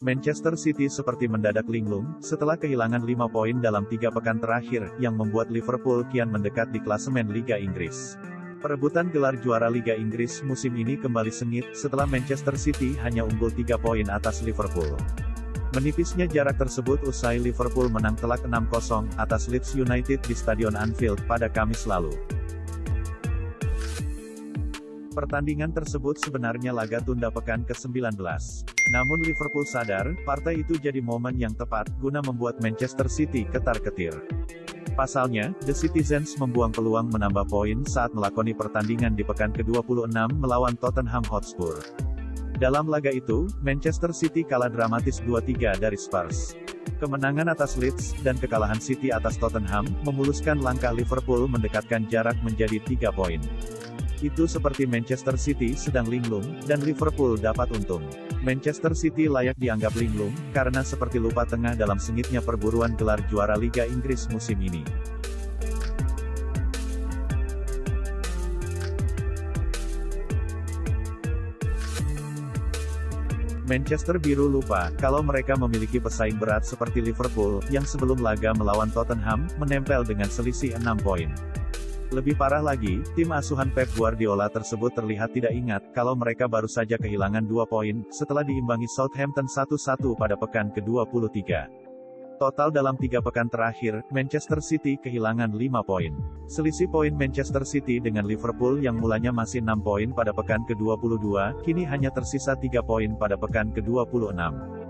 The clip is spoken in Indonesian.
Manchester City seperti mendadak linglung, setelah kehilangan 5 poin dalam 3 pekan terakhir, yang membuat Liverpool kian mendekat di klasemen Liga Inggris. Perebutan gelar juara Liga Inggris musim ini kembali sengit, setelah Manchester City hanya unggul 3 poin atas Liverpool. Menipisnya jarak tersebut usai Liverpool menang telak 6-0 atas Leeds United di Stadion Anfield pada Kamis lalu. Pertandingan tersebut sebenarnya laga tunda pekan ke-19. Namun Liverpool sadar, partai itu jadi momen yang tepat, guna membuat Manchester City ketar-ketir. Pasalnya, The Citizens membuang peluang menambah poin saat melakoni pertandingan di pekan ke-26 melawan Tottenham Hotspur. Dalam laga itu, Manchester City kalah dramatis 2-3 dari Spurs. Kemenangan atas Leeds, dan kekalahan City atas Tottenham, memuluskan langkah Liverpool mendekatkan jarak menjadi 3 poin. Itu seperti Manchester City sedang linglung, dan Liverpool dapat untung. Manchester City layak dianggap linglung, karena seperti lupa tengah dalam sengitnya perburuan gelar juara Liga Inggris musim ini. Manchester Biru lupa, kalau mereka memiliki pesaing berat seperti Liverpool, yang sebelum laga melawan Tottenham, menempel dengan selisih 6 poin. Lebih parah lagi, tim asuhan Pep Guardiola tersebut terlihat tidak ingat, kalau mereka baru saja kehilangan 2 poin, setelah diimbangi Southampton 1-1 pada pekan ke-23. Total dalam 3 pekan terakhir, Manchester City kehilangan 5 poin. Selisih poin Manchester City dengan Liverpool yang mulanya masih 6 poin pada pekan ke-22, kini hanya tersisa 3 poin pada pekan ke-26.